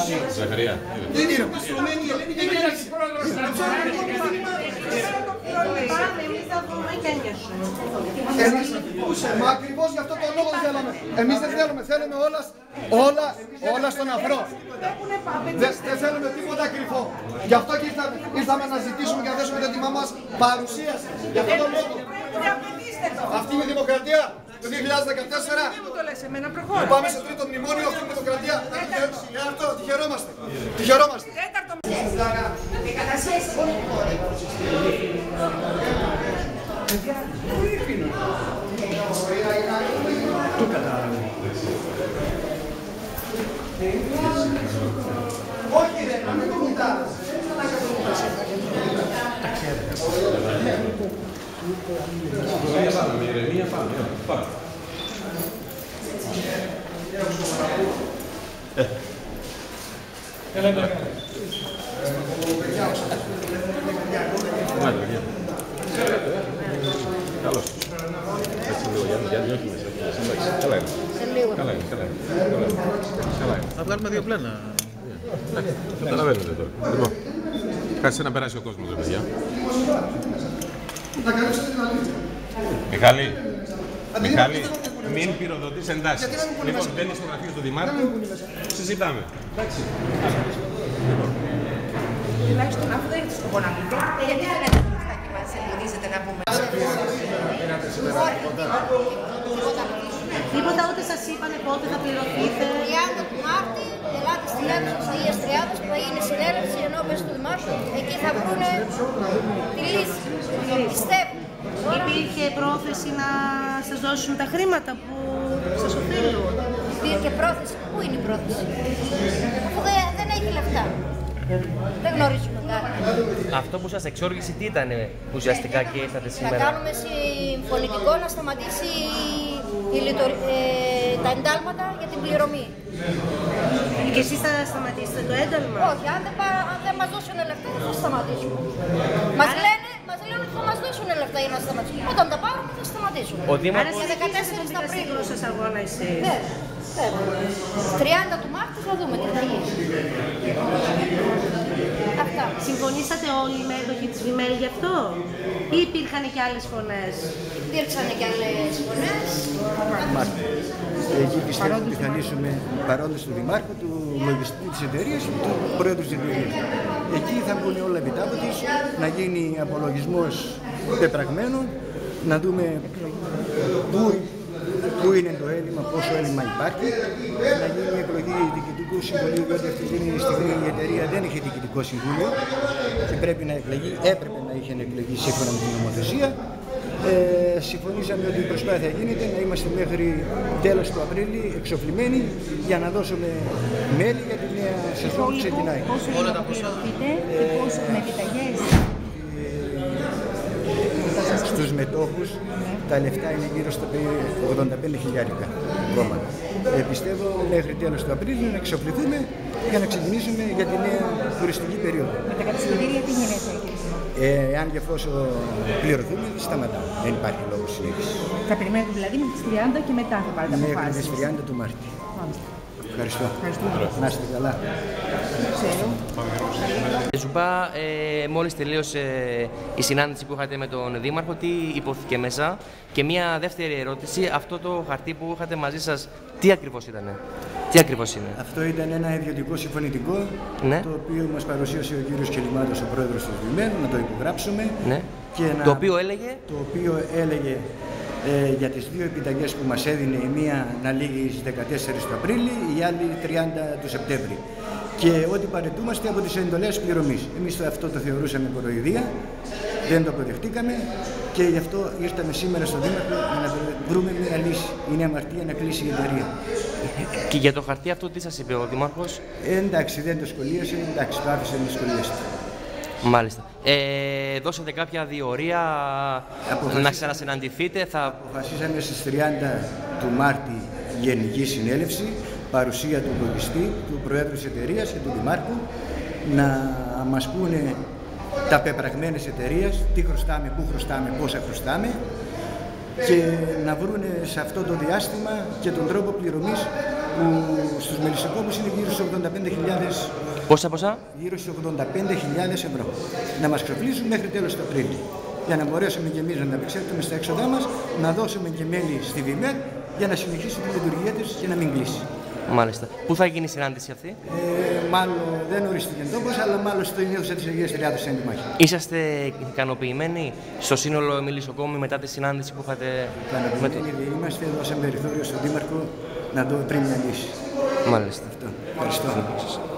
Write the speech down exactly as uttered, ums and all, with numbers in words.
Ζαχαρία. Δεν είναι πιστρωμένη η Ελένη δεν είναι. Μα ακριβώς γι' αυτό το λόγο δεν θέλαμε. Εμείς δεν θέλουμε, θέλουμε όλα, όλα, όλα στον αφρό. Δεν θέλουμε τίποτα κρυφό. Γι' αυτό και ήρθαμε, ήρθαμε να ζητήσουμε και να δώσουμε το έτοιμά μας παρουσίαση. Γι' αυτό το λόγο. Αυτή είναι η δημοκρατία του δύο χιλιάδες δεκατέσσερα. Που πάμε στο τρίτο μνημόνιο, αυτή η δημοκρατία. Αυτό, τη χαιρόμαστε. Τη χαιρόμαστε. Το κατάλαβε. Όχι ρε, να μην το κουτάς. Τα ξέρετε. Ηρεμία πάμε, ηρεμία πάμε. Πάμε. Έλα, έλα. Καλώς. Έτσι λίγο, γιατί όχι μέσα. Καλά είναι. Καλά είναι, καλά είναι. Θα βγάλουμε δύο πλένα. Καταλαβαίνετε τώρα. Λοιπόν, κάτσε να περάσει ο κόσμος, ρε παιδιά. Μιχάλη, Μιχάλη, μην πυροδοτείς εντάσεις. Λοιπόν, μπαίνεις στο γραφείο του Δημάρχου, συζητάμε. Εντάξει. Τουλάχιστον αφού δεν έχετε σκοπό να πείτε, γιατί δεν έχετε λεφτά και μας εμποδίζετε να πούμε. Τίποτα ούτε σας είπανε πότε θα πληρωθείτε. τριάντα του Μάρτη, ελάτε στην αίθουσα της Αγίας Τριάδας που θα γίνει συνέλευση ενώπιον του Δημάρχου. Εκεί θα βρούνε τη λύση. Πιστεύω. Υπήρχε πρόθεση να σας δώσουν τα χρήματα που σας οφείλουν. Υπήρχε πρόθεση. Πού είναι η πρόθεση? Αφού δεν, δεν έχει λεφτά. Δεν γνωρίζουμε κάτι. Αυτό που σας εξόργησε τι ήταν ουσιαστικά και ήρθατε σήμερα? Θα κάνουμε συμφωνητικό να σταματήσει η λειτορ... ε, τα εντάλματα για την πληρωμή. Και εσείς θα σταματήσετε το ένταλμα? Όχι, αν δεν, πα... αν δεν μας δώσουν λεφτά δεν θα σταματήσουμε. Μας λένε, μας λένε ότι θα μας δώσουν λεφτά για να σταματήσουμε. Όταν τα πάρουμε θα σταματήσουμε. Ο Δήμαρχος... Άρα σε δεκατέσσερα τον δικαστήριο σας αγώνα εσείς. Ναι. τριάντα του Μάρτη θα δούμε τι θα γίνει. Αυτά. Συμφωνήσατε όλοι οι μέτοχοι της Βημέλ γι' αυτό ή υπήρχαν και άλλες φωνές? Υπήρξαν και άλλες φωνές. Εκεί πιστεύω ότι θα λύσουμε παρόντες του Δημάρχου, του λογιστή της εταιρείας και του πρόεδρου της εταιρείας. Εκεί θα μπουν όλα επιτάπητος, να γίνει απολογισμός πεπραγμένων, να δούμε πού, πού είναι το έλλειμμα, πόσο έλλειμμα υπάρχει, να γίνει η εκλογή διοικητικού συμβουλίου, διότι αυτή τη στιγμή η εταιρεία δεν είχε διοικητικό συμβούλιο και πρέπει να εκλεγεί, έπρεπε να είχε εκλεγεί σύμφωνα με την νομοθεσία. Ε, συμφωνήσαμε ότι η προσπάθεια γίνεται να είμαστε μέχρι τέλος του Απρίλη εξοφλημένοι για να δώσουμε μέλη για τη νέα σεζόν που ξεκινάει. Πόσο είναι να πληρωθείτε και πόσο με επιταγές? Στους μετόχους τα λεφτά είναι γύρω στα ογδόντα πέντε χιλιάρικα ακόμα. Ε, πιστεύω μέχρι τέλος του Απρίλη να εξοπλιστούμε για να ξεκινήσουμε για τη νέα τουριστική περίοδο. Με τα κατασκευήρια τι γίνεται? Ε, αν και εφόσον πληρωθούμε, σταματάμε. Δεν υπάρχει λόγος συνέχισης. Θα περιμένετε δηλαδή με τις τριάντα και μετά θα πάρετε αποφάσεις? Μέχρι τις τριάντα του Μάρτη. Ευχαριστώ. Να είστε καλά. Ζουπά, ε, μόλις τελείωσε η συνάντηση που είχατε με τον Δήμαρχο, τι υπόθηκε μέσα? Και μια δεύτερη ερώτηση, αυτό το χαρτί που είχατε μαζί σας, τι ακριβώς ήτανε? Τι ακριβώς είναι? Αυτό ήταν ένα ιδιωτικό συμφωνητικό, ναι, το οποίο μας παρουσίασε ο κύριος Κελιμάτος, ο πρόεδρος του Βημέλ, να το υπογράψουμε. Ναι. Και να... Το οποίο έλεγε? Το οποίο έλεγε ε, για τις δύο επιταγές που μας έδινε, η μία να λήγει στις δεκατέσσερις του Απρίλη, η άλλη τριάντα του Σεπτέμβρη. Και ότι παρετούμαστε από τις εντολές πληρωμής. Εμείς αυτό το θεωρούσαμε κοροϊδία, δεν το αποδεχτήκαμε και γι' αυτό ήρθαμε σήμερα στο Δήμαρχο για να βρούμε μια λύση. Είναι αμαρτία να κλείσει η εταιρεία. Και για το χαρτί αυτό τι σας είπε ο Δήμαρχος? Ε, εντάξει, δεν το σχολίασε, εντάξει, το άφησε να σχολιάσει. Μάλιστα. Ε, δώσατε κάποια διορία να ξανασυναντηθείτε? Θα... Αποφασίσαμε στις τριάντα του Μάρτη Γενική Συνέλευση, παρουσία του λογιστή, του Προέδρου της εταιρείας και του Δημάρχου, να μας πούνε τα πεπραγμένες εταιρείας, τι χρωστάμε, πού χρωστάμε, πόσα χρωστάμε και να βρούνε σε αυτό το διάστημα και τον τρόπο πληρωμής που στους μελισσοκόμους είναι γύρω στους ογδόντα πέντε χιλιάδες. Πόσα, πόσα? Γύρω στους ογδόντα πέντε χιλιάδες ευρώ. Να μας ξοφλήσουν μέχρι τέλος του Απρίλη. Για να μπορέσουμε και εμείς να ανταπεξέλθουμε στα έξοδά μας, να δώσουμε και μέλη στη ΒΙΜΕΡ για να συνεχίσει τη λειτουργία της και να μην κλείσει. Μάλιστα. Πού θα γίνει η συνάντηση αυτή? Ε, μάλλον δεν ορίστηκε τόπος, αλλά μάλλον στο αίθουσα της Αγίας Τριάδος στην Αντιμάχη. Είσαστε ικανοποιημένοι στο σύνολο μελισσοκόμου μετά τη συνάντηση που είχατε με το... Είμαστε, δώσαμε περιθώριο στον Δήμαρχο να το πριν να λύσει. Μάλιστα. Αυτό. Ευχαριστώ.